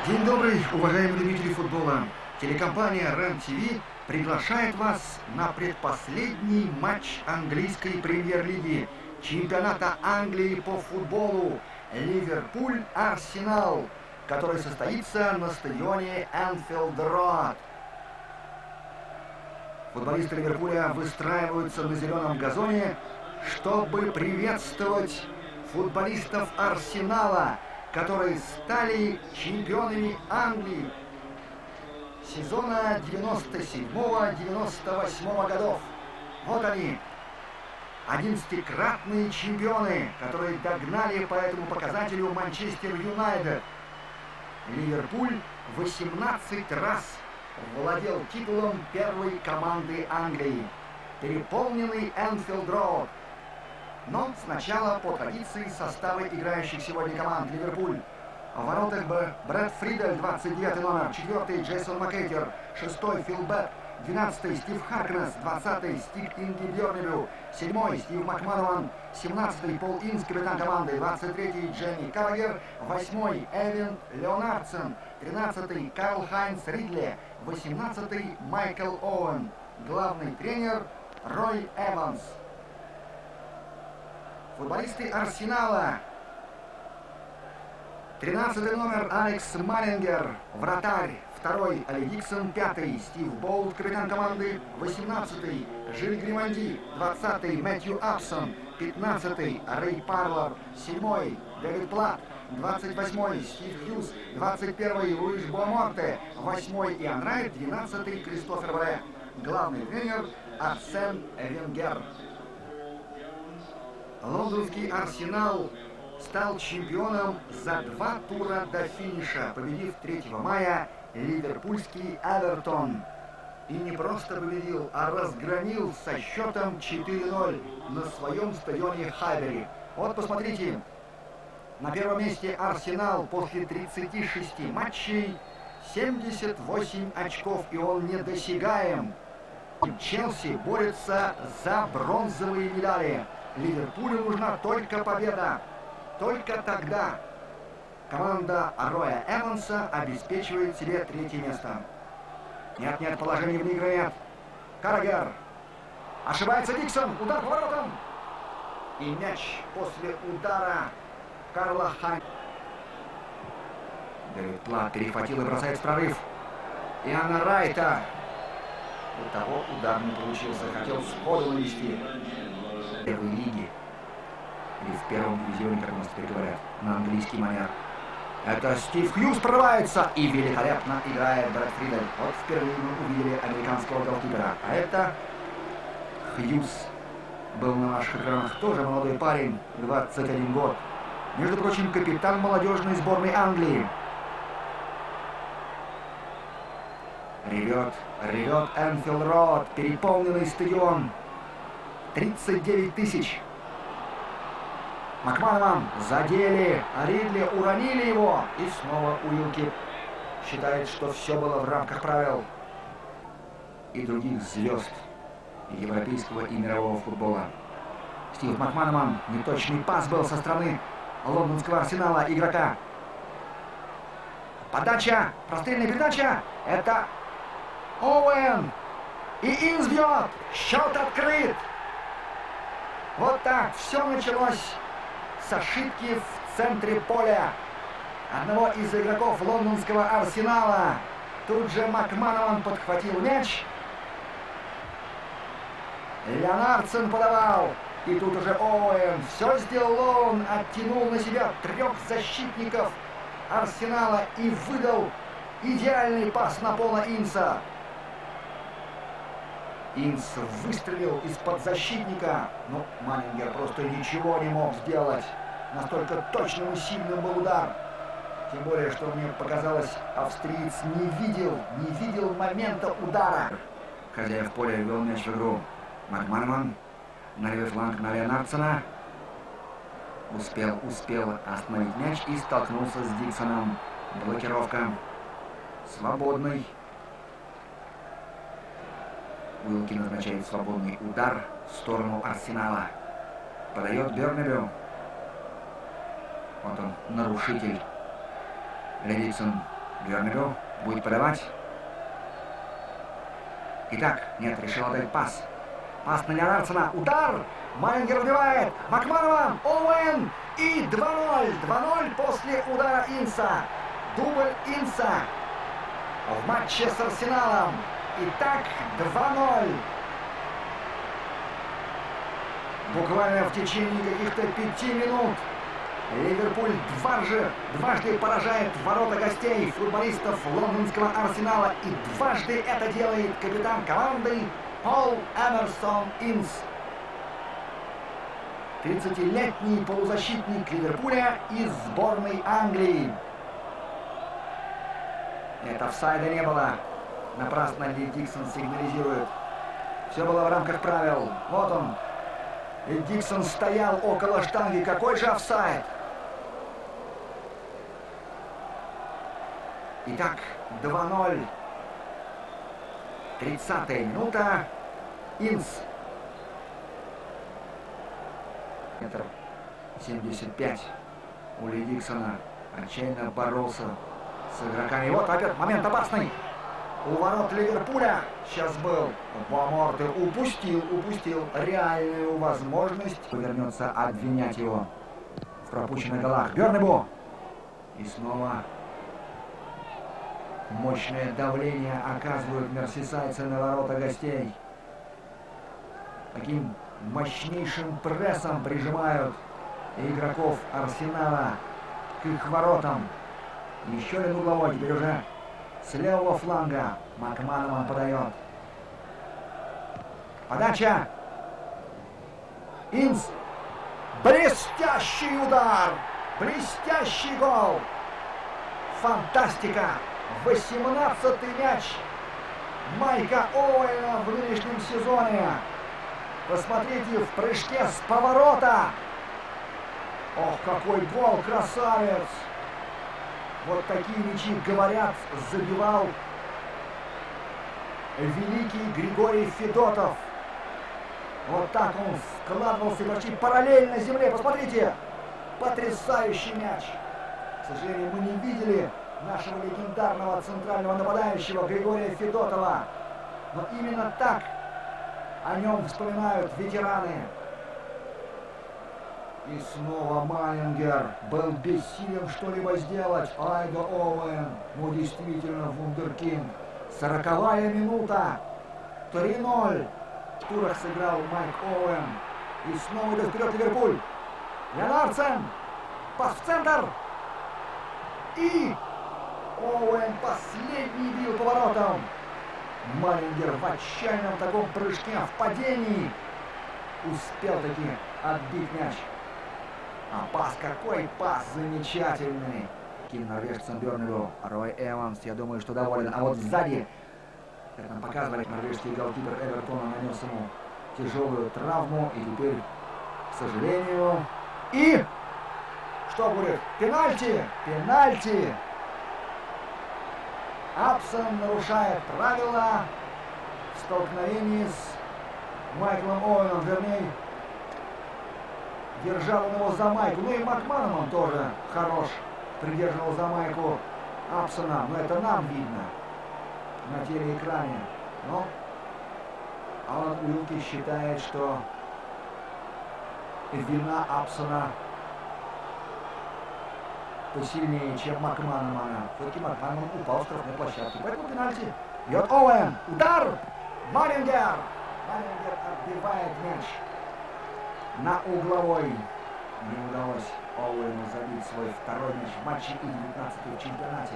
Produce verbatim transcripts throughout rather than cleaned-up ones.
День добрый, уважаемые любители футбола. Телекомпания РЕН ТВ приглашает вас на предпоследний матч английской премьер-лиги чемпионата Англии по футболу Ливерпуль-Арсенал, который состоится на стадионе Энфилд Роад. Футболисты Ливерпуля выстраиваются на зеленом газоне, чтобы приветствовать футболистов Арсенала, которые стали чемпионами Англии сезона девяносто седьмого девяносто восьмого годов. Вот они, одиннадцатикратные чемпионы, которые догнали по этому показателю Манчестер Юнайтед. Ливерпуль восемнадцать раз владел титулом первой команды Англии. Переполненный Энфилд Роад. Но сначала по традиции составы играющих сегодня команд. Ливерпуль. В воротах Брэд Фридель, двадцать девятый номер, четвертый Джейсон Маккейтер, шестой Фил Бек, двенадцатый Стив Харкнесс, двадцатый Стив Инги Бьернебю, седьмой Стив Макманаман, семнадцатый Пол Инс, капитан команды, двадцать третий Джемми Каррагер, восьмой Эвен Леонардсон, тринадцатый Карл Хайнц Ридли, восемнадцатый Майкл Оуэн. Главный тренер Рой Эванс. Футболисты Арсенала. тринадцатый номер Алекс Маллингер, вратарь. Второй Али Диксон, пятый Стив Болт, капитан команды. восемнадцатый Жиль Гримальди, двадцатый Мэтью Апсон, пятнадцатый Рэй Парлор, седьмой Дэвид Плат, двадцать восьмой Стив Хьюз, двадцать первый Луиш Буаморте, восьмой Иан Райт, двенадцатый Кристофер Бре. Главный тренер Арсен Венгер. Лондонский Арсенал стал чемпионом за два тура до финиша, победив третьего мая ливерпульский Эвертон. И не просто победил, а разгромил со счетом четыре ноль на своем стадионе Хайбери. Вот посмотрите, на первом месте Арсенал после тридцати шести матчей, семьдесят восемь очков, и он недосягаем. Челси борется за бронзовые медали. Ливерпулю нужна только победа. Только тогда команда Роя Эванса обеспечивает себе третье место. Нет, нет, положение в игре нет. Каррагер. Ошибается Диксон. Удар по воротам. И мяч после удара Карла Хайнца. Дэвид Плат перехватил и бросает в прорыв. Иана Райта. У того удар не получился. Хотел сходу навести. В первой лиге. Или в первом дивизионе, как у нас теперь говорят, на английский манер. Это Стив Хьюз прорывается и великолепно играет Брэд Фридель. Вот впервые мы увидели американского голкипера. А это Хьюз был на наших экранах тоже молодой парень, двадцать один год. Между прочим, капитан молодежной сборной Англии. Ревет, ревет Энфилд Роад, переполненный стадион. тридцать девять тысяч. Макманаман задели, а Ридли уронили его. И снова Уилки считает, что все было в рамках правил. И других звезд европейского и мирового футбола. Стив Макманаман, неточный пас был со стороны лондонского Арсенала игрока. Подача, прострельная передача. Это Оуэн. И Инс бьет. Счет открыт. Вот так все началось с ошибки в центре поля одного из игроков лондонского Арсенала. Тут же Макманаман подхватил мяч. Леонардсон подавал. И тут уже Оуэн. Все сделал он. Оттянул на себя трех защитников Арсенала и выдал идеальный пас на Пола Инса. Инс выстрелил из-под защитника, но Маллингер просто ничего не мог сделать. Настолько точным и сильным был удар. Тем более, что мне показалось, австриец не видел, не видел момента удара. Хозяев поля ввел мяч в игру. Макманаман на левый фланг на Леонардсона. Успел, успел остановить мяч и столкнулся с Диксоном. Блокировка. Свободный. Уилки назначает свободный удар в сторону Арсенала. Подает Бьернебю. Вот он, нарушитель. Эриксон Бёрнбю будет подавать. Итак, нет, решил отдать пас. Пас на Леонардсона. Удар! Малингер убивает. Макманаман, Оуэн и два ноль. два ноль после удара Инса. Дубль Инса в матче с Арсеналом. Итак, два ноль. Буквально в течение каких-то пяти минут Ливерпуль дважды, дважды поражает ворота гостей футболистов лондонского Арсенала. И дважды это делает капитан команды Пол Эмерсон Инс. тридцатилетний полузащитник Ливерпуля из сборной Англии. Нет, офсайда не было. Напрасно Ли Диксон сигнализирует. Все было в рамках правил. Вот он. И Диксон стоял около штанги. Какой же офсайд? Итак, два ноль. тридцатая минута. Инс. Метр семьдесят пять. У Ли Диксона отчаянно боролся с игроками. Вот опять момент опасный. У ворот Ливерпуля сейчас был Боморты. Упустил, упустил реальную возможность. Вернется обвинять его в пропущенных голах. Бёрнбю. И снова мощное давление оказывают мерсисайдцы на ворота гостей. Таким мощнейшим прессом прижимают игроков Арсенала к их воротам. Еще один угловой, теперь уже с левого фланга. Макманаман подает. Подача. Инс. Блестящий удар. Блестящий гол. Фантастика. восемнадцатый мяч Майка Оуэна в нынешнем сезоне. Посмотрите, в прыжке с поворота. Ох, какой гол, красавец. Вот такие мячи, говорят, забивал великий Григорий Федотов. Вот так он складывался почти параллельно земле. Посмотрите, потрясающий мяч. К сожалению, мы не видели нашего легендарного центрального нападающего Григория Федотова. Но именно так о нем вспоминают ветераны. И снова Малингер был бессилен что-либо сделать. Айда Оуэн, ну действительно вундеркинд. Сороковая минута. три ноль. В турах сыграл Майк Оуэн. И снова идет вперед Ливерпуль. Леонардсен. Пас в центр. И Оуэн последний бил поворотом. Малингер в отчаянном таком прыжке в падении успел таки отбить мяч. А пас, какой пас замечательный. Каким норвежцам Бёрнбю. Рой Эванс, я думаю, что доволен. А вот сзади, как нам показывает, норвежский голкипер Эвертона нанес ему тяжелую травму. И теперь, к сожалению... И... Что будет? Пенальти! Пенальти! Апсон нарушает правила в столкновении с Майклом Оуэном, вернее, держал он его за майку. Ну и Макманаман тоже хорош. Придерживал за майку Апсона. Но это нам видно на телеэкране. Но Алан Уилки считает, что вина Апсона посильнее, чем Макманамана. Все-таки Макманаман упал в штрафной площадке. Поэтому пенальти. Бьет Оуэн. Удар. Малингер. Малингер отбивает мяч на угловой. Не удалось Оуэну забить свой второй мяч в матче И девятнадцать в чемпионате.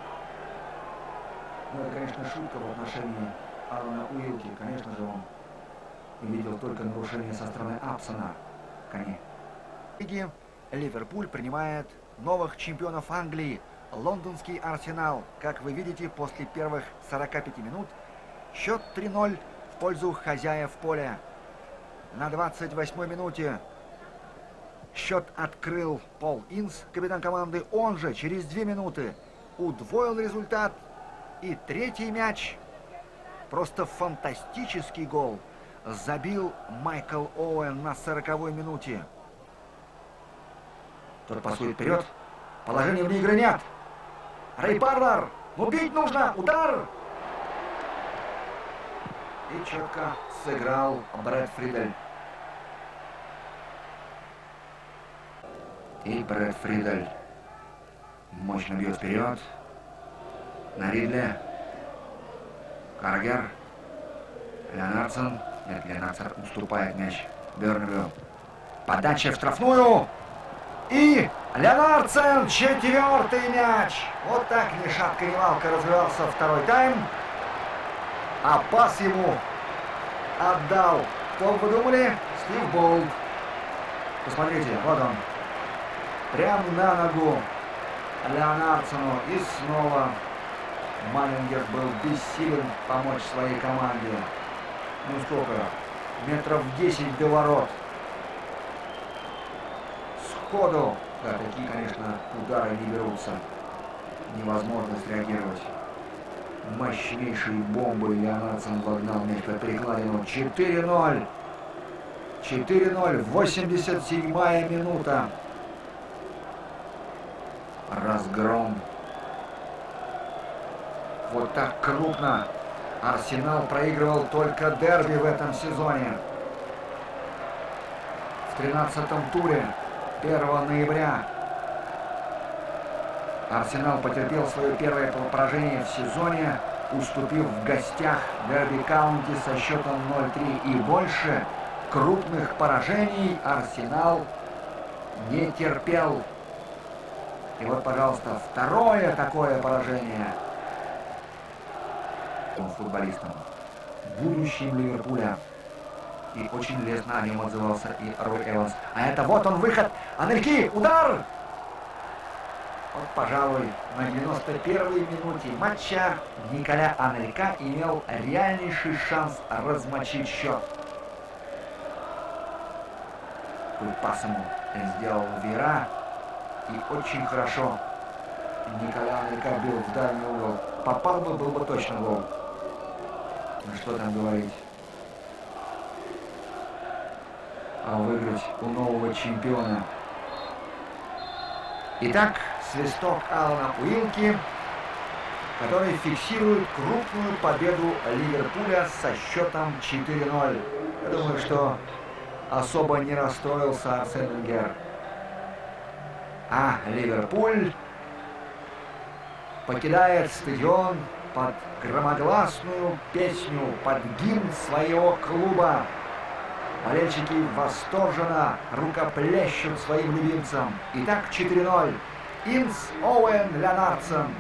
Ну, это, конечно, шутка в отношении Алана Уилки. Конечно же, он увидел только нарушение со стороны Апсона. Коне. Ливерпуль принимает новых чемпионов Англии. Лондонский Арсенал. Как вы видите, после первых сорока пяти минут счет три ноль в пользу хозяев поля. На двадцать восьмой минуте счет открыл Пол Инс, капитан команды. Он же через две минуты удвоил результат. И третий мяч, просто фантастический гол, забил Майкл Оуэн на сороковой минуте. Тот пасует вперед. Положения вне игры нет. Рэй Парлер! Ну бить нужно! Удар! И четко сыграл Брэд Фридель. И Брэд Фридель мощно бьет вперед. На Ридли. Каргер. Леонардсон. Нет, Леонардсон уступает мяч Бернбю. Подача в штрафную. И Леонардсон, четвертый мяч. Вот так ни шатка, ни валка развивался второй тайм. А пас ему отдал, кто вы думали? Стив Болт. Посмотрите, вот он. Прямо на ногу Леонардсону. И снова Маллингер был бессилен помочь своей команде. Ну сколько? Метров десять до ворот. Сходу. Да, такие, конечно, удары не берутся. Невозможно среагировать. Мощнейшей бомбой Леонардсон вогнал мяч по перекладину. четыре ноль. четыре ноль. восемьдесят седьмая минута. Разгром. Вот так крупно Арсенал проигрывал только дерби в этом сезоне. В тринадцатом туре первого ноября Арсенал потерпел свое первое поражение в сезоне, уступив в гостях Дерби Каунти со счетом ноль три. И больше крупных поражений Арсенал не терпел. И вот, пожалуйста, второе такое поражение футболистом, будущим Ливерпуля. И очень лестно о нем отзывался и Рой Эванс. А это вот он выход. Анельки, удар! Вот, пожалуй, на девяносто первой минуте матча Николя Анелька имел реальнейший шанс размочить счет. Тут пас ему сделал Вера. И очень хорошо Николя Анелька бил в дальний угол. Попал бы, был бы точно гол. Ну что там говорить. А выиграть у нового чемпиона. Итак, свисток Алана Уилки, который фиксирует крупную победу Ливерпуля со счетом четыре ноль. Я думаю, что особо не расстроился Арсен Венгер. А Ливерпуль покидает стадион под громогласную песню, под гимн своего клуба. Болельщики восторженно рукоплещут своим любимцам. Итак, четыре ноль. Инс Оуэн Леонардсон.